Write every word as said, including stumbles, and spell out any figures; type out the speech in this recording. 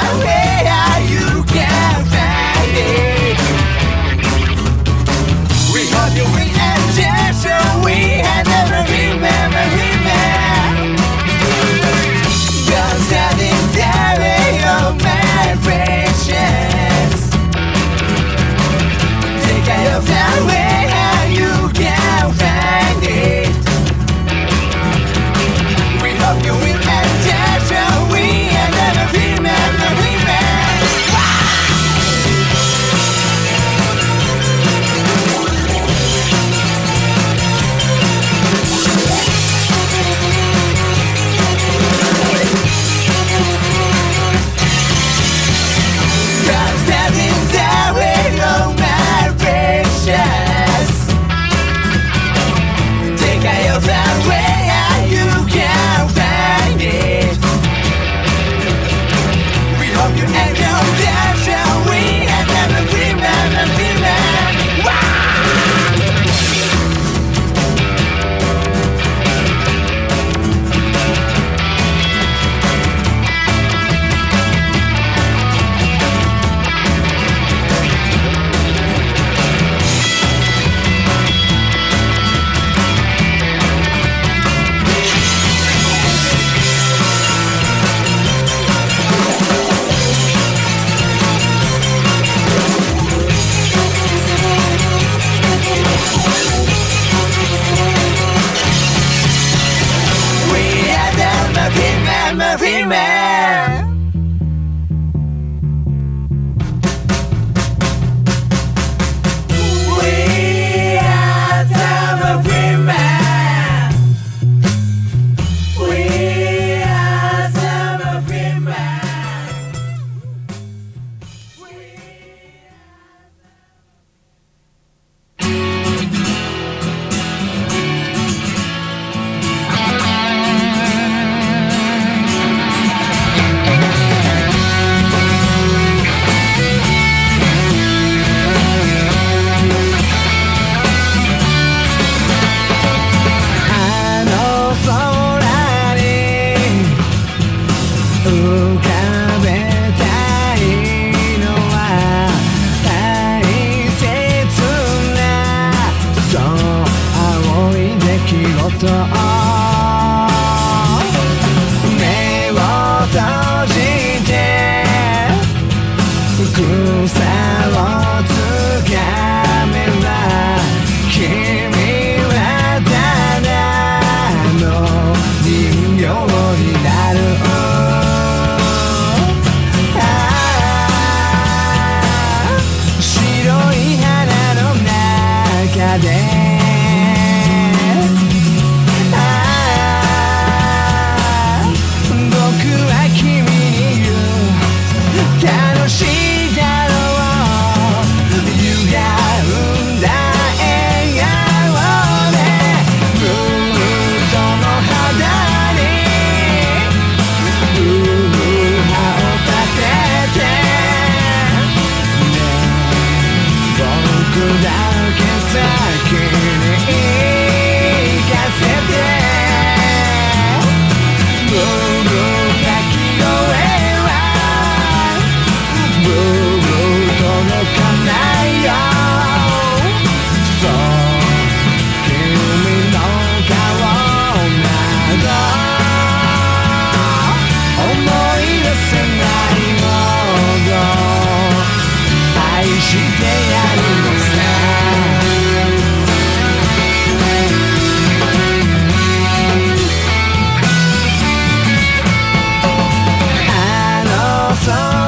somewhere you can find it. We hope you will enjoy, so we had never remember, remember. Don't stand in the way of my precious. Take care of the way you can find it. We hope you will enjoy, so we had never remember, remember. Memory Man. We are the Memory Man. We are the Memory Man.目を閉じて草をつかめば君はただの人形になる。ああ白い花の中で楽しいだろう歪んだ笑顔でブルーその肌にブルー葉を立ててねえ僕だけ先に行かせてブルー泣き声ブルー届かないよ。そう君の顔など思い出せないほど愛してやるのさ。あの空